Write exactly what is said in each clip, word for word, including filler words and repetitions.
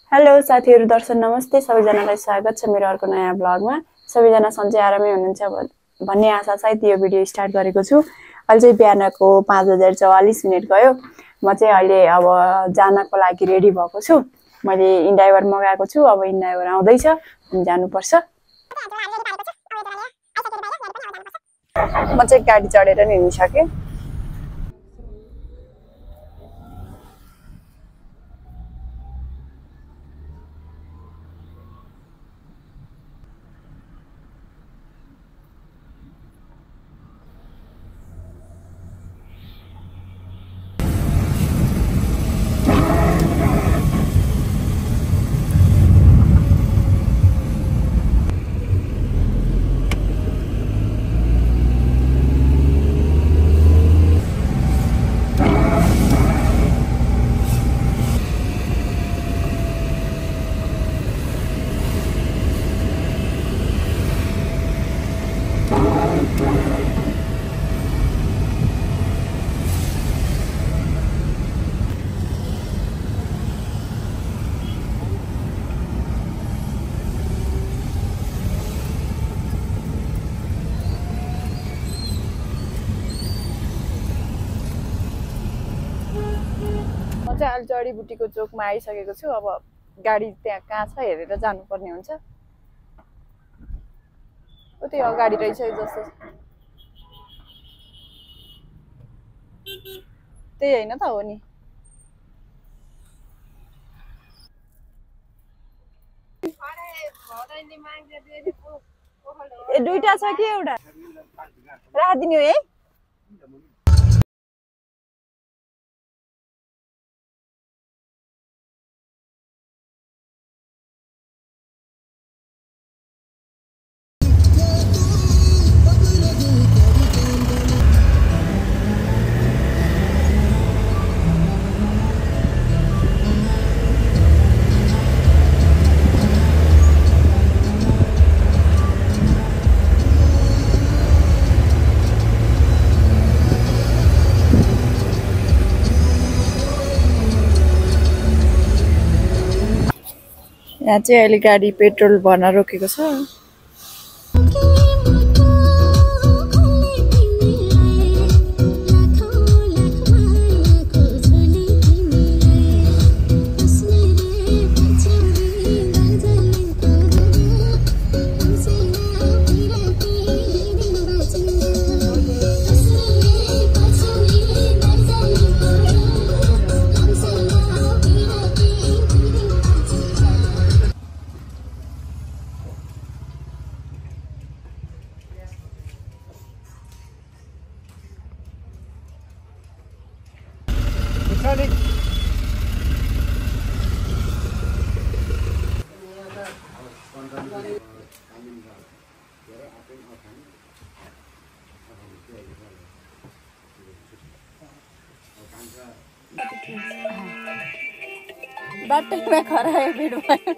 Hello साथीहरु, दर्शक नमस्ते। सबैजनालाई स्वागत छ मेरो अर्को नयाँ ब्लगमा। सबैजना सन्चै आरामै हुनुहुन्छ भन्ने आशा सहित यो भिडियो स्टार्ट गरेको छु। अहिले चाहिँ बिहानको पाँच बजेर चौवालीस मिनेट गयो। म चाहिँ अहिले अब जानको लागि रेडी भएको छु। मैले इन्डाइभर मगाएको छु। अब इन्डाइभर आउँदैछ, हामी जानुपर्छ। म चाहिँ गाडी चढेर नि हिँडिसके। अहिले जडीबुटीको चोकमा आइसकेको छु। अब गाडी त्यहाँ कहाँ छ हेरेर जानुपर्ने हुन्छ। उतै अगाडि रहेछ जस्तो। त्यही हैन त हो नि। ए दुईटा छ कि एउटा राखिदिनु है। यहाँ चाहिँ अहिले गाडी पेट्रोल भर्न रोकेको छ। बाटोमा खरायो भिड भयो।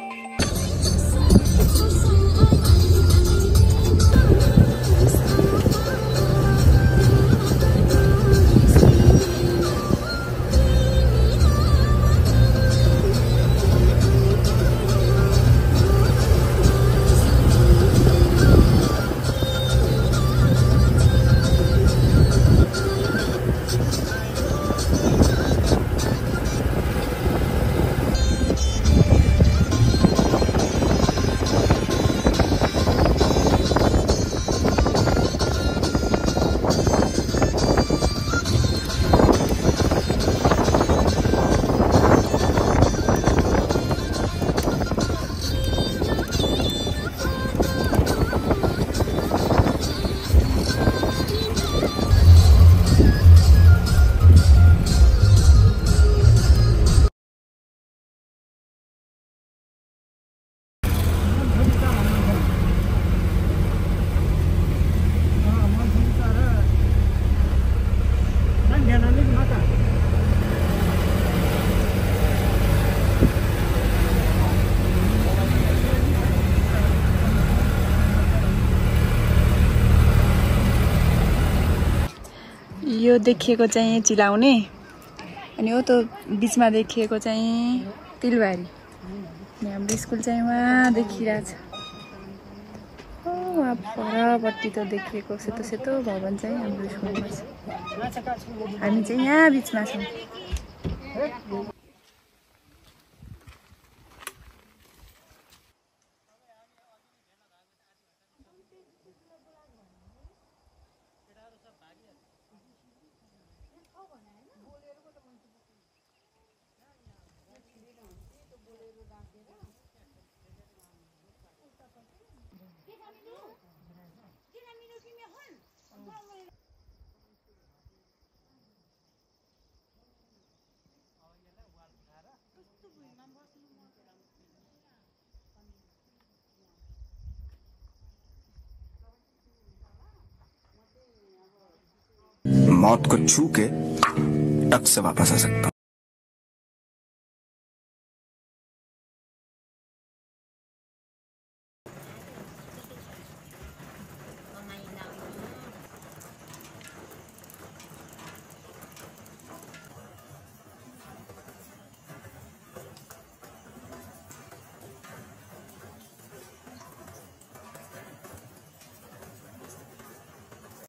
यो देखिएको चाहिँ चिलाउने अनि हो त्यो बीचमा देखिएको चाहिँ तिलबारी। हाम्रो स्कुल चाहिँ वहाँ देखिरहेछ। वहाँ परपट्टि त देखिएको सेतो सेतो भवन चाहिँ हाम्रो स्कुलमा छ। हामी चाहिँ यहाँ बिचमा छौँ। मौत को छू के टक से वापस आ सकता हूँ।